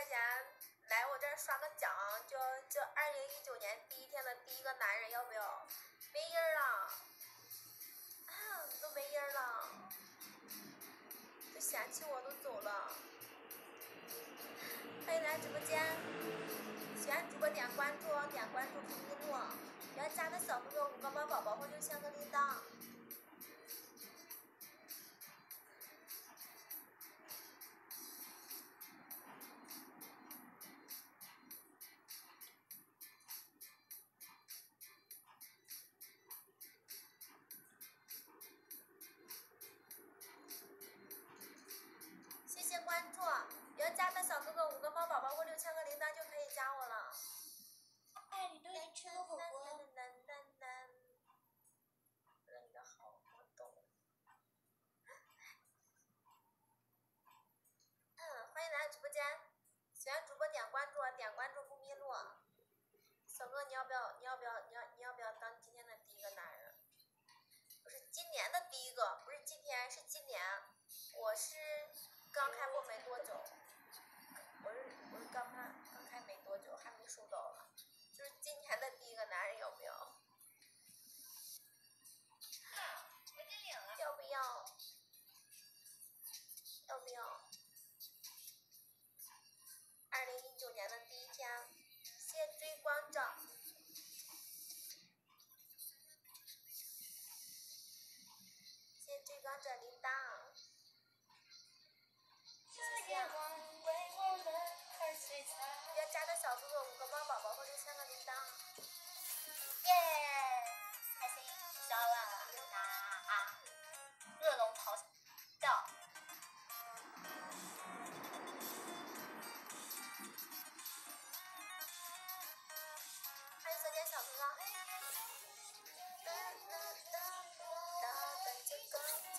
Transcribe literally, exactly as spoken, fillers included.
块钱来我这儿刷个奖，就就二零一九年第一天的第一个男人，要不要？没音儿了，啊，都没音儿了，都嫌弃我都走了。欢迎来直播间，喜欢主播点关注，点关注不迷路，要加的小哥哥五个猫宝宝或六千个铃铛。谢谢关注，要加的小哥哥五个猫宝宝或六千个铃铛就可以加我了。 哎，你都已经吃了火锅。 这你的好我懂。嗯，欢迎来直播间，喜欢主播点关注，点关注不迷路。小哥，你要不要？你要不要？你要你要不要当今天的第一个男人？不是今年的第一个，不是今天，是今年。我是刚开播没多久，我是我是刚开刚开没多久，还没收到呢。就是今年的第一个男人，要不要？要不要？要不要？二零一九年的第一天，谢谢追光者，谢谢追光者铃铛，谢谢。要加的小哥哥五个猫宝宝或者千个铃铛。 耶，开心消了啊啊！热龙咆哮。 欢迎昨天小哥哥。